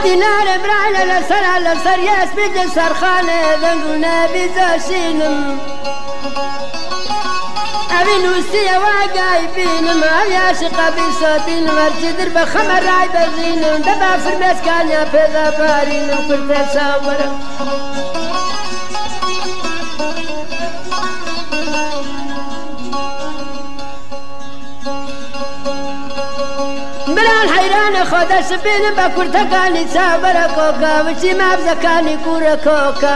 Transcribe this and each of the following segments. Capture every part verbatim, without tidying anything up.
دينار برايل لسر لسر يسبج سرخانة ذنقنا بزاشينم أبي نوسي واقايبينم أبي عاشق بصوتين مرجدر بخمر راي بزينم دبا فرمس كان يا بيضا بارينم كرت صورم بلال حيران خود سبين بكرتكاني صابر كوكا وشي ما بزكاني كورا كوكا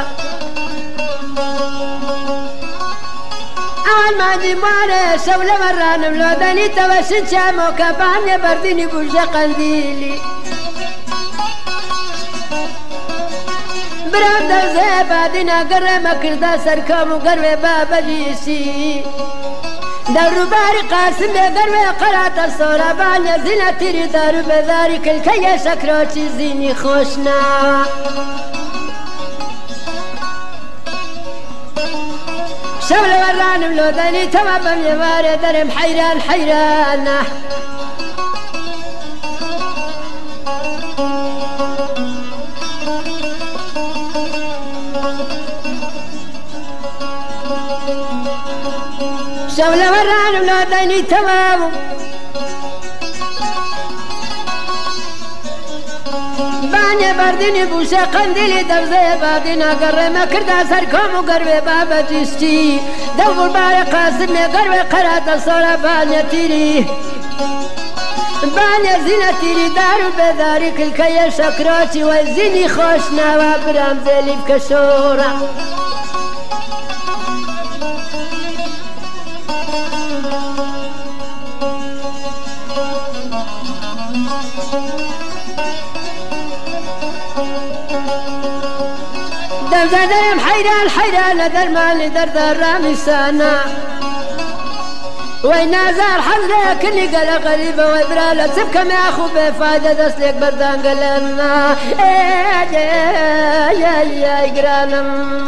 أول ما دي ماري شولة مرانم لوداني توسن شاموكا باني برديني برجة قنديلي برادر زيبا دينا قرم كردا سركم وقرم بابا جيسي دارو باري قاسم بقرم قرات الصورة باني زينة تيري دارو بذاري كل كي شكروتي زيني خوشنا شولة ورانم لوداني تما بميواري درم حيران حيران شولة ورانم لوداني تمام باني برديني بوشة قنديلي دبزي بادينا قرمة كردا سركم وقربي بابا جيشتي دور باري قاسمي قربي قرات الصورة باني تيري باني زينة تيري دارو بداري كل كي شكراتي وزيني خوشنا وبرام زيلي بكشورة دم درم حيران حيران درمان در در رامي سانا وين نازار حزرك كني قال غريبة وإبرالة تبكى ما أخو بفايدة دسلك بردان قلنا يا يا يا إقرانم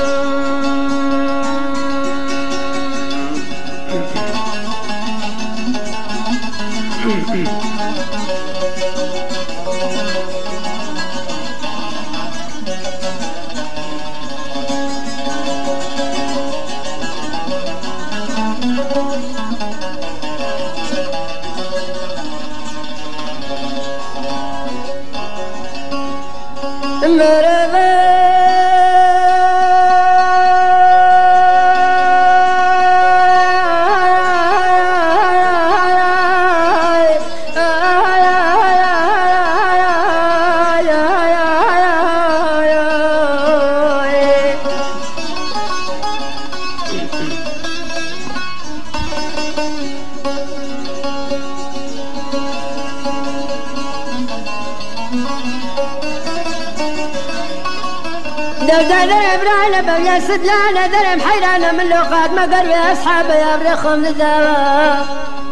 درم برانا بويا سدلانا درم حيرانا من لوقات ما قربي أصحابي يبرخهم للدواء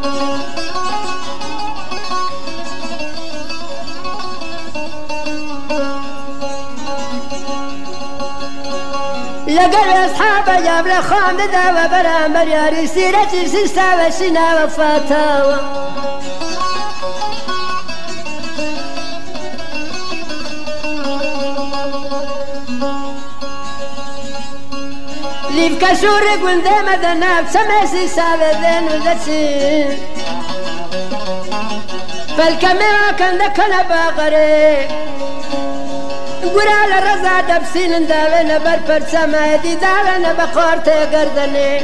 لقربي أصحابي يبرخهم للدواء برامبر يا رسيرتي سيسا وشنا وفاتاوى ليف كشور قل دم ذنب سمسي سابدين وذسين فالكاميرا كان ذكنا باقري قرال الرزا دبسين دالنا بربر سمايدي دالنا بقارتي قردني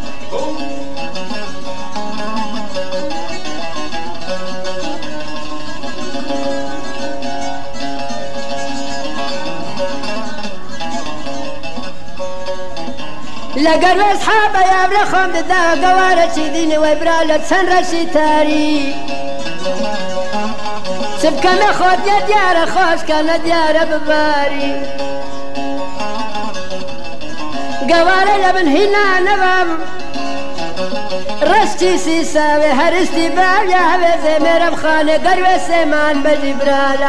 لقر أصحابي يبرخهم دا قوارة شديني ويبرالة سنرشي تاري سبكنا خود يا ديارة خوش كان ديارة بباري قوارة لبن هنا نبام رشتي سيساوي هرشتي باب يا هبزي مرم خانة قروة سيمان بجبرالة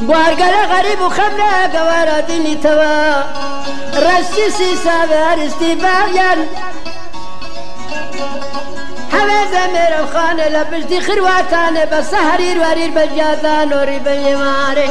بوارگەلە غەریب و خەمرە گەوارە دینیتەوە ڕەشتی سیساوێ هەرستی باویان هەوێزە مێرەوخانە لە پشتی خرواتانێ بەسە هەریر وەریر بە جیازان وەری بە ئێمارێ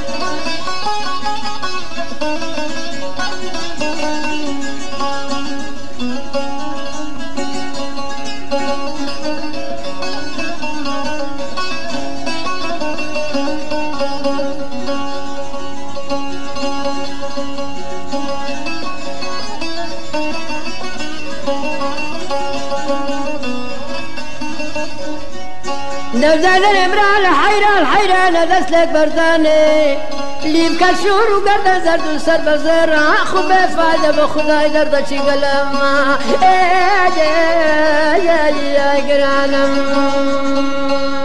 نوزال الامرأة الحيرة الحيرة دست لك برداني ليم كشور وقردن زرد وسر بزر اخو بفايدة بخداي درد چي قلم ايه يا يا قرانم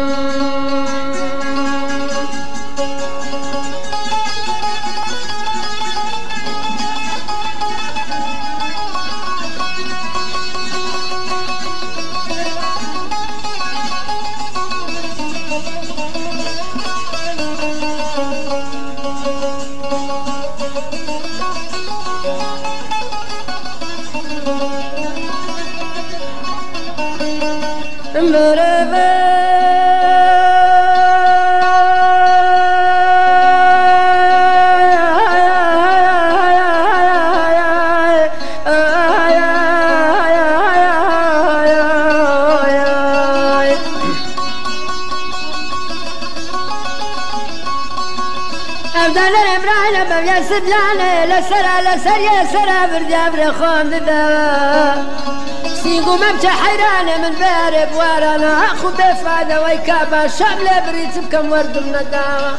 سدلانه لسرا لسر يا سرا برداب رخوم دوا سيقو مبجى حيرانه من بارب ورانا اخو بفاده ويكابا شامله بريت بكم ورد من الدعوه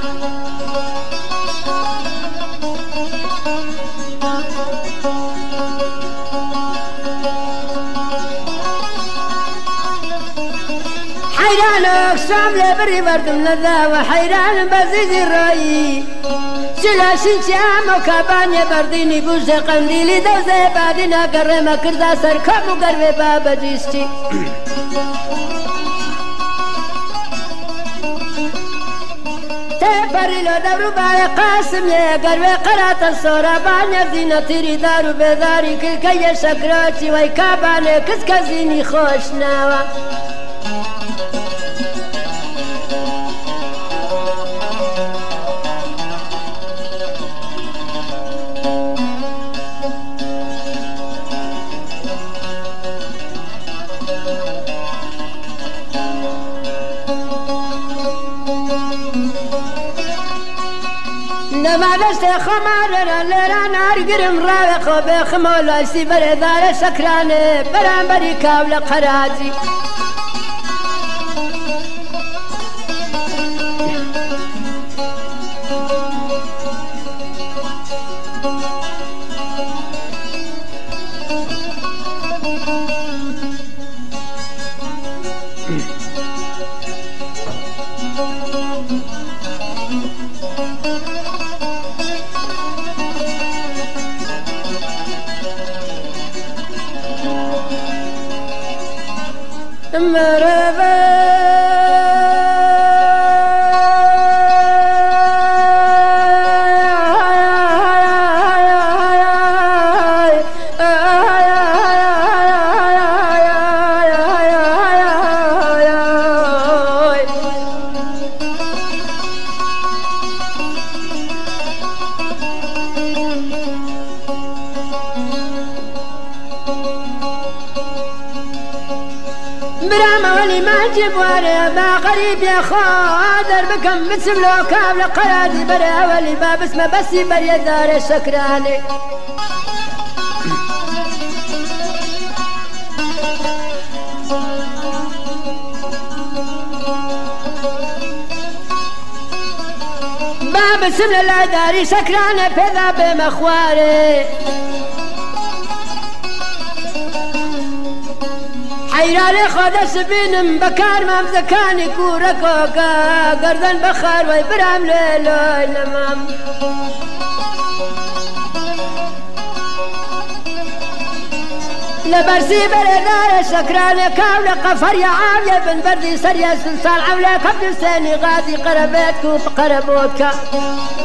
حيرانك شامله بري ورد من الدعوه حيران بزيد الرأي شلاشين شام وكابانيا برديني بوش قنديلي دوزي بعدنا قرما كردا سركب وقربي بابا جيشتي تبري لو دورو باي قاسم يا قربي قرات الصورة بانيا زينة تيري دارو بذاري كل كي شكراتي ويكابانيا كسكزيني خوش ناوا لما دست خمار لران ارقرم راوق بخمولا سيبر دار سكرانه برانبري كاول قرازي برام ولي ما جيب واري ما قريب يا خادر بكم بسم لو كامل قرادي برا ولي ما بسمه بسي بري دار شكراني باب بسم الله داري شكراني بذا بمخواري حيراني خود سبينم بكار مام زكاني كوركوكا قردن بخار ويبرام ليلوي نمام لبرسي بردار شكران كاول قفر يا عاوية بن بردي سريا سلسال عولة كبد الساني غازي قربتك وقربوتك